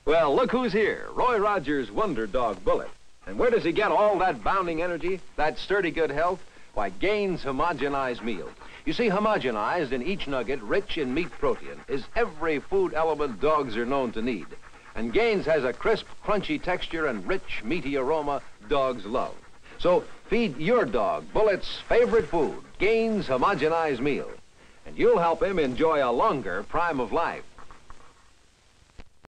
Well, look who's here. Roy Rogers' Wonder Dog Bullet. And where does he get all that bounding energy, that sturdy good health? Why, GAINES homogenized meal. You see, homogenized in each nugget, rich in meat protein, is every food element dogs are known to need. And GAINES has a crisp, crunchy texture and rich, meaty aroma dogs love. So feed your dog Bullet's favorite food, GAINES homogenized meal. And you'll help him enjoy a longer prime of life.